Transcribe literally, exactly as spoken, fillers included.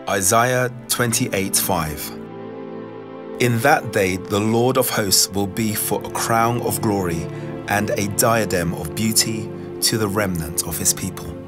Isaiah twenty-eight five. In that day the Lord of hosts will be for a crown of glory and a diadem of beauty to the remnant of his people.